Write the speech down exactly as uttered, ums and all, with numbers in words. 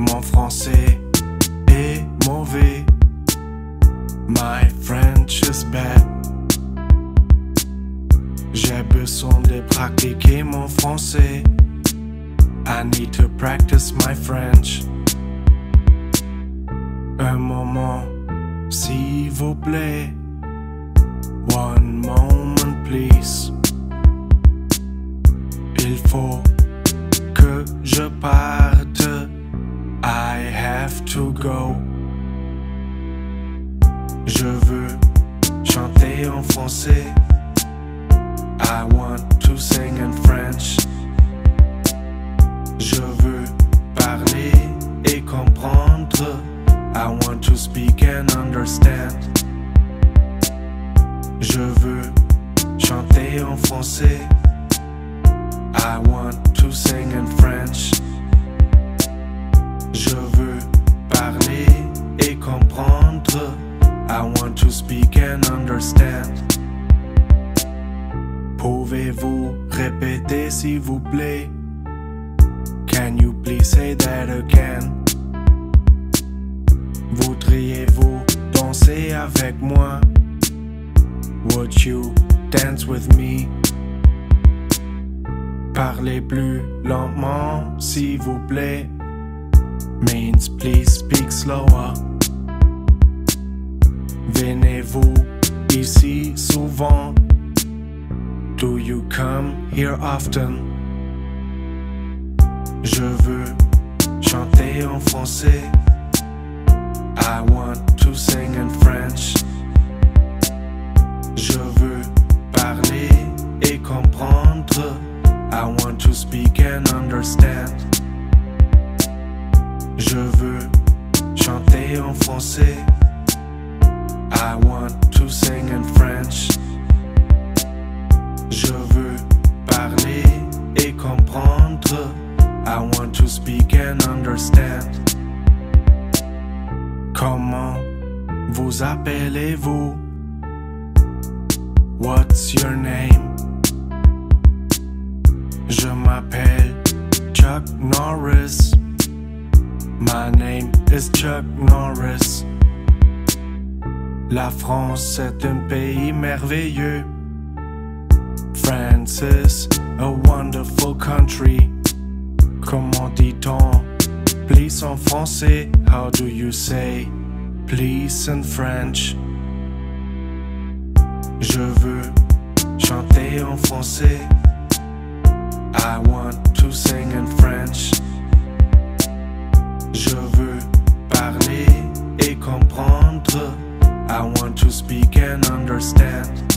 Mon français est mauvais. My French is bad. J'ai besoin de pratiquer mon français. I need to practice my French. Un moment, s'il vous plaît. One moment, please. Il faut que je parte. I have to go. Je veux chanter en français. I want to sing in French. Je veux parler et comprendre. I want to speak and understand. Je veux chanter en français. I want to sing in French. Je veux parler et comprendre. I want to speak and understand. Pouvez-vous répéter s'il vous plaît? Can you please say that again? Voudriez-vous danser avec moi? Would you dance with me? Parlez plus lentement s'il vous plaît. Means please speak slower. Venez-vous ici souvent? Do you come here often? Je veux chanter en français. I want to sing in French. Je veux parler et comprendre. I want to speak and understand. Je veux chanter en français. I want to sing in French. Je veux parler et comprendre. I want to speak and understand. Comment vous appelez-vous? What's your name? Je m'appelle Chuck Norris. My name is Chuck Norris. La France est un pays merveilleux. France is a wonderful country. Comment dit-on please en français? How do you say please in French? Je veux chanter en français. I want to sing in French. Je veux parler et comprendre. I want to speak and understand.